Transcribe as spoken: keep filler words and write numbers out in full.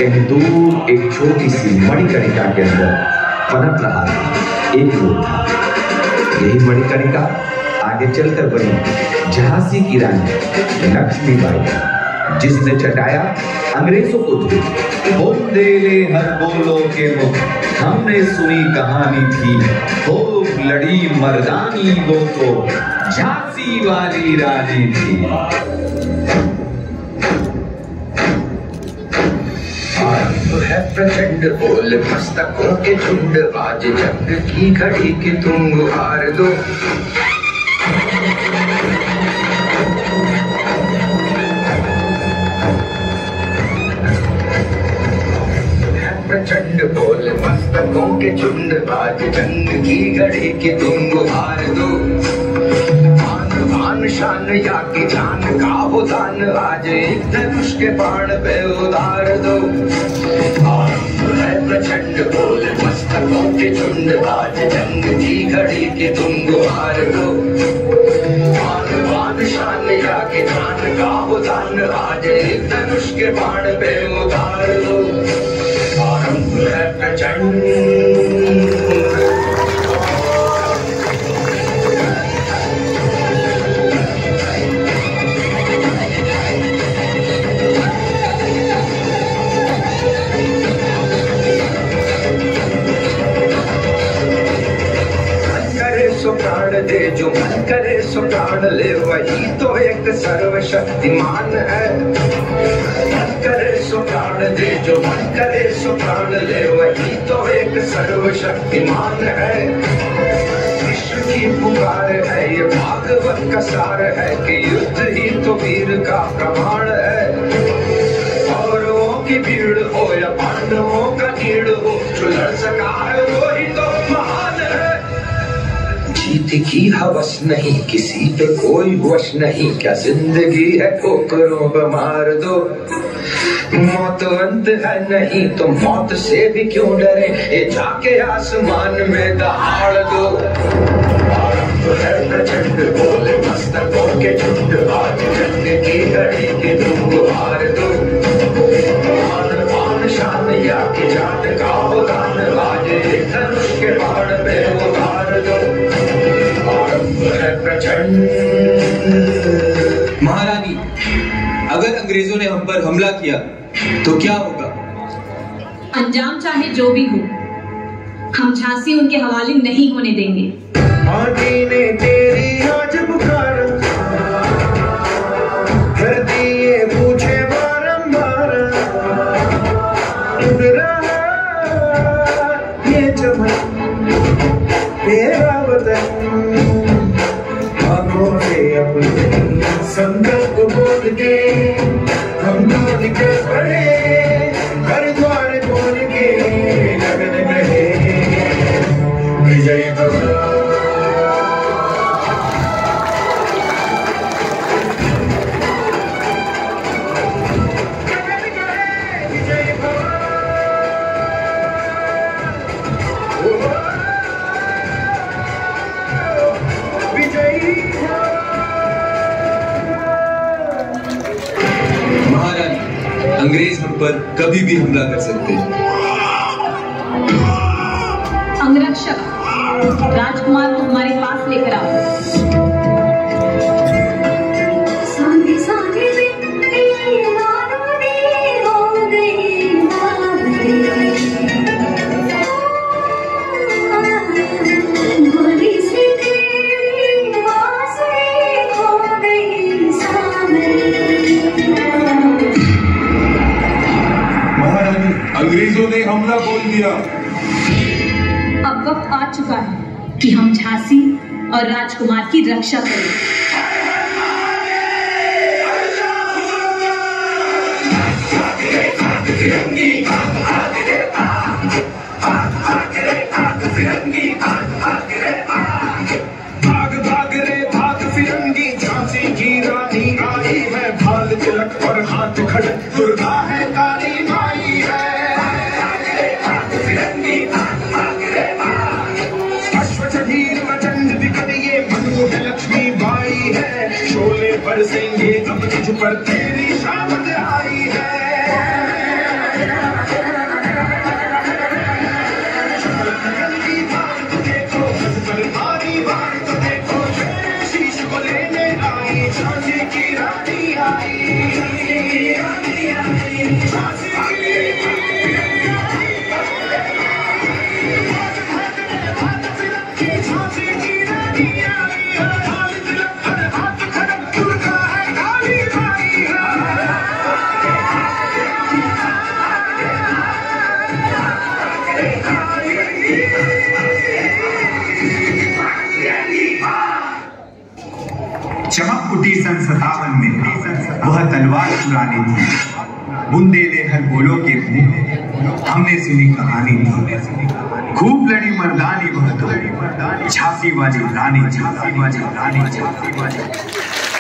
कहीं दूर एक छोटी सी मणिकर्णिका के अंदर पनप रहा एक रूप था। यही मणिकर्णिका आगे चलकर बनी झांसी की रानी लक्ष्मीबाई, जिसने चटाया अंग्रेजों को धूल। बुंदेले हर बोलो के मुख हमने सुनी कहानी थी, खूब लड़ी मर्दानी वो तो झांसी वाली रानी थी। है प्रचंड बोल मस्तकों के झुंड, आज जंग की घड़ी की तुम गुहार दो। प्रचंड बोल मस्तकों के झुंड, आज जंग की घड़ी की तुम गुहार दो। आन बान शान या की जान का हो दान, आज एक धनुष के बाण पे उतार दो। है प्रचंड बोल मस्तकों के झुंड, आज जंग की घड़ी की तुम गुहार दो। आन बान शान या की जान का हो दान, आज एक धनुष के बाण पे उतार दो। आरंभ है प्रचंड प्राण दे, जो मन करे सो प्राण ले, वही तो एक सर्वशक्तिमान है। मन करे सो प्राण दे, जो मन करे सो प्राण ले, वही तो एक सर्वशक्तिमान है। विश्व की पुकार है ये भागवत का सार है, कि युद्ध ही तो वीर का प्रमाण है। कौरवों की भीड़ हो या पांडवों का कीड़ हो, जो लड़ सका है वो ही तो महान है। जीत की हवस नहीं, किसी पे कोई वश नहीं, क्या जिंदगी है ठोकरों पे मार दो। मौत अंत है नहीं तो मौत से भी क्यों डरे, ये जाके आसमान में दहाड़ दो। आरंभ है प्रचंड बोल मस्तकों के झुंड, आज जंग की घड़ी की तुम गुहार दो। मान मान शान या की जान का हो दान, आज एक धनुष के बाण पे उतार दो। महारानी, अगर अंग्रेजों ने हम पर हमला किया तो क्या होगा? अंजाम चाहे जो भी हो, हम झांसी उनके हवाले नहीं होने देंगे। आगे ने तेरी आज पुकार कर दिए पूछे बारंबार, उड़ रहा ये चमन मेरा वतन, अपने संकल्प बोल के हम तो निकल पड़े, घर द्वार खोल के लगन रहे विजय भवन। अंग्रेज हम पर कभी भी हमला कर सकते हैं। अंगरक्षक, राजकुमार को हमारे पास लेकर आओ। अंग्रेजों ने हमला बोल दिया। अब वक्त आ चुका है कि हम झांसी और राजकुमार की रक्षा करें। भाग भाग रे भाग फिरंगी, झांसी की रानी आई है, भाल तिलक और हाथ खड़े, दुर्गा है काली माई है। लक्ष्मी बाई है, शोले बरसेंगे अब तुझ पर, तेरी शामत आई है। फूटी सन सतावन में वह तलवार चुरानी थी। बुंदेले हर बोलो के मुंह हमने सुनी कहानी थी। खूब लड़ी मर्दानी वह तो झांसी वाली रानी, झांसी वाली रानी, झांसी वाली